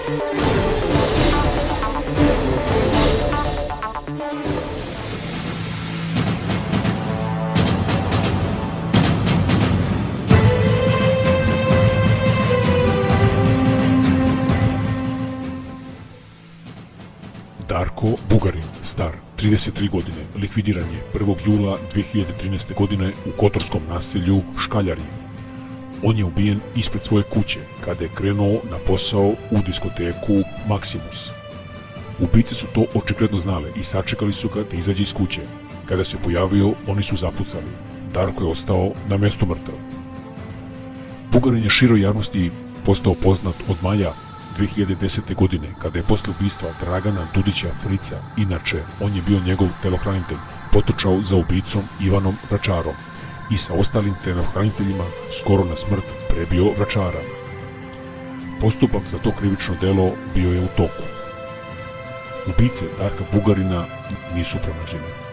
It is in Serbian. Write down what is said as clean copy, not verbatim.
Darko Bugarin, star 33 godine, likvidiran je 1. jula 2013. godine u kotorskom naselju Škaljari. On je ubijen ispred svoje kuće kada je krenuo na posao u diskoteku Maximus. Ubice su to očigledno znale i sačekali su ga da izađe iz kuće. Kada se pojavio, oni su zapucali. Darko je ostao na mestu mrtav. Bugarin je široj javnosti postao poznat od maja 2010. godine, kada je posle ubistva Dragana Dudića Frica, inače on je bio njegov telohranitelj, potrčao za ubicom Ivanom Vračarom i sa ostalim telohraniteljima skoro na smrt prebio Vračara. Postupak za to krivično delo bio je u toku. Ubice Darka Bugarina nisu pronađeni.